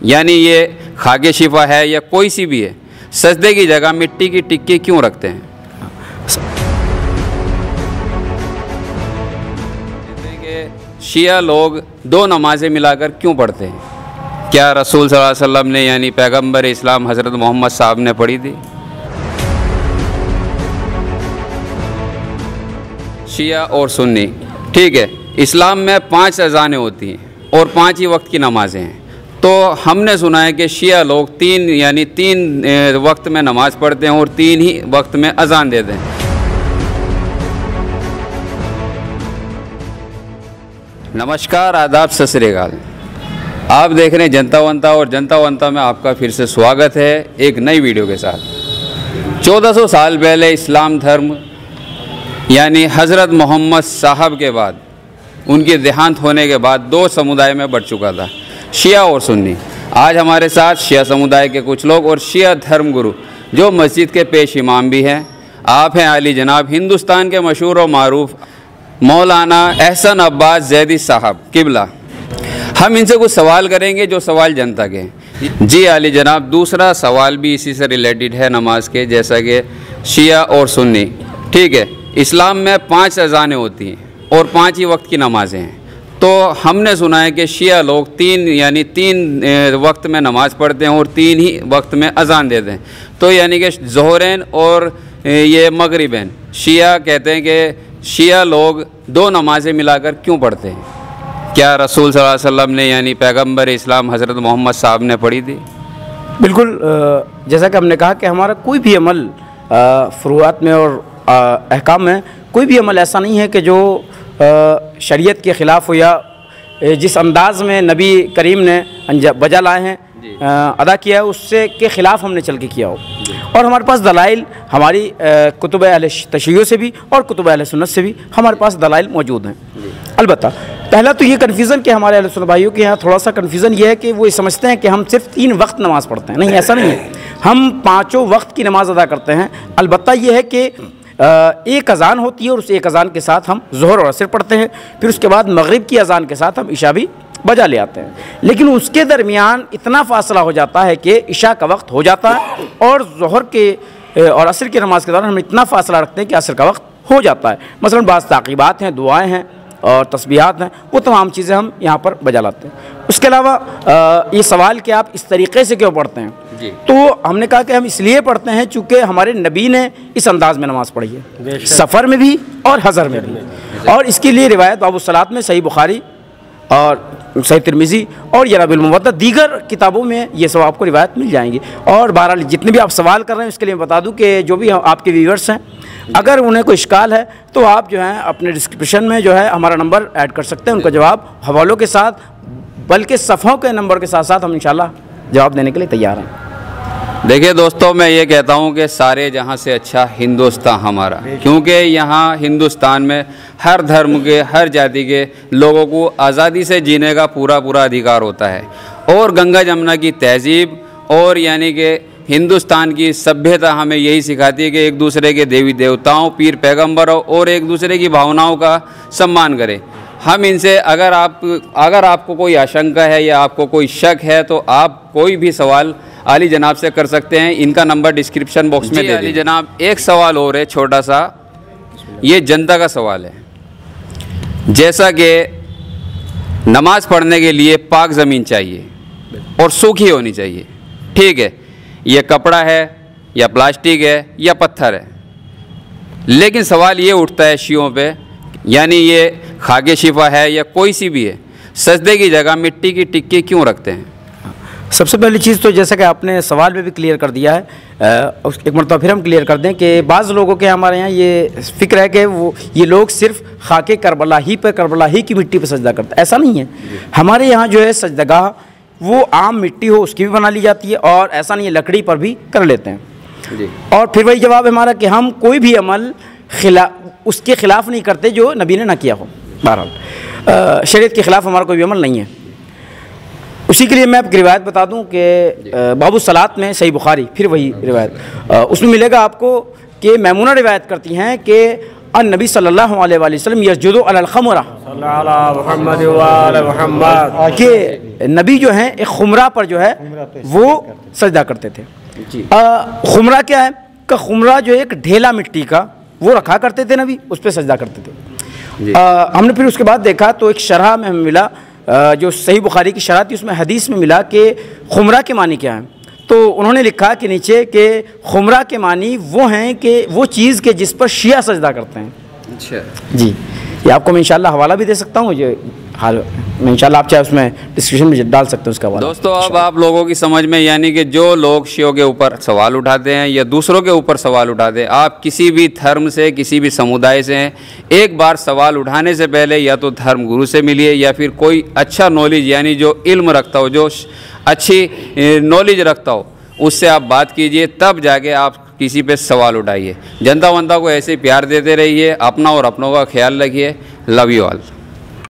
यानी ये खाके शिफा है या कोई सी भी है, सजदे की जगह मिट्टी की टिक्की क्यों रखते हैं? शिया लोग दो नमाजें मिलाकर क्यों पढ़ते हैं? क्या रसूल सल्लल्लाहु अलैहि वसल्लम ने यानी पैगंबर इस्लाम हज़रत मोहम्मद साहब ने पढ़ी थी? शिया और सुन्नी, ठीक है, इस्लाम में 5 अज़ानें होती हैं और 5 ही वक्त की नमाज़ें हैं। तो हमने सुना है कि शिया लोग 3 वक्त में नमाज़ पढ़ते हैं और 3 ही वक्त में अज़ान देते हैं। नमस्कार, आदाब, सत श्री अकाल। आप देख रहे हैं जनता वंता और जनता वंता में आपका फिर से स्वागत है एक नई वीडियो के साथ। 1400 साल पहले इस्लाम धर्म यानी हज़रत मोहम्मद साहब के बाद, उनके देहांत होने के बाद 2 समुदाय में बढ़ चुका था, शिया और सुन्नी। आज हमारे साथ शिया समुदाय के कुछ लोग और शिया धर्म गुरु जो मस्जिद के पेश इमाम भी हैं, आप हैं आली जनाब हिंदुस्तान के मशहूर और मारूफ मौलाना एहसन अब्बास ज़ैदी साहब किबला। हम इनसे कुछ सवाल करेंगे जो सवाल जनता के हैं। जी आली जनाब, दूसरा सवाल भी इसी से रिलेटेड है नमाज के, जैसा कि शिया और सुन्नी, ठीक है, इस्लाम में 5 अज़ानें होती हैं और 5 ही वक्त की नमाज़ें हैं। तो हमने सुना है कि शिया लोग 3 वक्त में नमाज़ पढ़ते हैं और 3 ही वक्त में अज़ान देते हैं। तो यानी कि ज़ोहरैन और ये मगरिबैन। शिया कहते हैं कि शिया लोग 2 नमाज़ें मिलाकर क्यों पढ़ते हैं? क्या रसूल सल्लल्लाहु अलैहि वसल्लम ने यानी पैगंबर इस्लाम हज़रत मोहम्मद साहब ने पढ़ी थी? बिल्कुल, जैसा कि हमने कहा कि हमारा कोई भी अमल फ़ुरूआत में और अहकाम में कोई भी अमल ऐसा नहीं है कि जो शरीयत के ख़िलाफ़ हो या जिस अंदाज़ में नबी करीम ने बजा लाए हैं अदा किया है उससे के ख़िलाफ़ हमने चल के किया हो। और हमारे पास दलाइल हमारी कुतुब अहले तशय्युअ से भी और कुतुब अहले सुन्नत से भी हमारे पास दलाइल मौजूद हैं। अलबत्ता पहला तो ये कन्फ्यूज़न कि हमारे अहले सुन्नत भाइयों के यहाँ थोड़ा सा कन्फ्यूज़न ये है कि वो समझते हैं कि हम सिर्फ 3 वक्त नमाज़ पढ़ते हैं। नहीं, ऐसा नहीं है, हम 5 वक्त की नमाज़ अदा करते हैं। अलबत्ता ये है कि एक अज़ान होती है और उस एक अज़ान के साथ हम ज़ोहर और असर पढ़ते हैं, फिर उसके बाद मगरिब की अज़ान के साथ हम इशा भी बजा ले आते हैं। लेकिन उसके दरमियान इतना फ़ासला हो जाता है कि इशा का वक्त हो जाता है और ज़ोहर के और असर की नमाज़ के दौरान हम इतना फ़ासला रखते हैं कि असर का वक्त हो जाता है। मसलन बाज़ ताक़ीबात हैं, दुआएँ हैं और तस्बीहात हैं, वो तमाम चीज़ें हम यहाँ पर बजा लाते हैं। उसके अलावा ये सवाल कि आप इस तरीक़े से क्यों पढ़ते हैं जी, तो हमने कहा कि हम इसलिए पढ़ते हैं चूँकि हमारे नबी ने इस अंदाज़ में नमाज़ पढ़ी है, सफ़र में भी और हज़र में भी। और इसके लिए रिवायत बाबु सलात में सही बुखारी और सही तिरमिज़ी और यराबिल मुवद्दा दीगर किताबों में ये सब आपको रिवायत मिल जाएंगी। और बहरहाल जितने भी आप सवाल कर रहे हैं उसके लिए मैं बता दूं कि जो भी आपके व्यूअर्स हैं, अगर उन्हें कोई इश्काल है तो आप जो है अपने डिस्क्रिप्शन में जो है हमारा नंबर ऐड कर सकते हैं। उनका जवाब हवालों के साथ, बल्कि सफ़ों के नंबर के साथ साथ हम इंशाल्लाह जवाब देने के लिए तैयार हैं। देखिए दोस्तों, मैं ये कहता हूँ कि सारे जहाँ से अच्छा हिंदुस्तान हमारा, क्योंकि यहाँ हिंदुस्तान में हर धर्म के, हर जाति के लोगों को आज़ादी से जीने का पूरा अधिकार होता है। और गंगा जमुना की तहज़ीब और यानी कि हिंदुस्तान की सभ्यता हमें यही सिखाती है कि एक दूसरे के देवी देवताओं, पीर पैगम्बरों और एक दूसरे की भावनाओं का सम्मान करें। हम इनसे अगर आपको कोई आशंका है या आपको कोई शक है तो आप कोई भी सवाल आली जनाब से कर सकते हैं। इनका नंबर डिस्क्रिप्शन बॉक्स में दे दीजिए। जनाब, एक सवाल और है छोटा सा, ये जनता का सवाल है। जैसा कि नमाज़ पढ़ने के लिए पाक ज़मीन चाहिए और सूखी होनी चाहिए, ठीक है, ये कपड़ा है या प्लास्टिक है या पत्थर है, लेकिन सवाल ये उठता है शियों पे, यानी ये खाके शिफा है या कोई सी भी है, सजदे की जगह मिट्टी की टिक्की क्यों रखते हैं? सबसे पहली चीज़ तो जैसा कि आपने सवाल में भी क्लियर कर दिया है, एक मरतबा फिर हम क्लियर कर दें कि बाज़ लोगों के हमारे यहाँ ये फ़िक्र है कि ये लोग सिर्फ खाके करबला ही पर, करबला ही की मिट्टी पर सजदा करते हैं। ऐसा नहीं है। हमारे यहाँ जो है सजदगाह वो आम मिट्टी हो उसकी भी बना ली जाती है, और ऐसा नहीं है लकड़ी पर भी कर लेते हैं जी। और फिर वही जवाब है हमारा कि हम कोई भी अमल उसके ख़िलाफ़ नहीं करते जो नबी ने ना किया हो। बहरहाल शरीयत के ख़िलाफ़ हमारा कोई भी अमल नहीं है। उसी के लिए मैं आपकी रिवायत बता दूं कि बाबू सलात में सही बुखारी, फिर वही रिवायत उसमें मिलेगा आपको कि मैमूना रिवायत करती हैं कि नबी सल्लल्लाहु अलैहि वसल्लम यस्जुदु अलल खमरा के नबी जो हैं एक खुमरा पर जो है वो सजदा करते थे। खुमरा क्या है? का खुमरा जो एक ढेला मिट्टी का वो रखा करते थे नबी, उस पर सजदा करते थे। हमने फिर उसके बाद देखा तो एक शरह में हमें मिला, जो सही बुखारी की शरह थी उसमें हदीस में मिला कि खुमरा के मानी क्या है। तो उन्होंने लिखा कि नीचे कि खुमरा के मानी वो हैं कि वो चीज़ के जिस पर शिया सजदा करते हैं। अच्छा जी, ये आपको मैं इंशाल्लाह हवाला भी दे सकता हूँ, ये हाल मैं इंशाल्लाह आप चाहे उसमें डिस्क्रिप्शन में डाल सकते हैं उसका हवाला। दोस्तों अब आप लोगों की समझ में, यानी कि जो लोग शियों के ऊपर सवाल उठाते हैं या दूसरों के ऊपर सवाल उठाते हैं, आप किसी भी धर्म से किसी भी समुदाय से हैं, एक बार सवाल उठाने से पहले या तो धर्म गुरु से मिलिए या फिर कोई अच्छा नॉलेज यानी जो इल्म रखता हो, जो अच्छी नॉलेज रखता हो, उससे आप बात कीजिए, तब जाके आप किसी पे सवाल उठाइए। जनता वंता को ऐसे प्यार देते रहिए, अपना और अपनों का ख्याल रखिए। Love you all.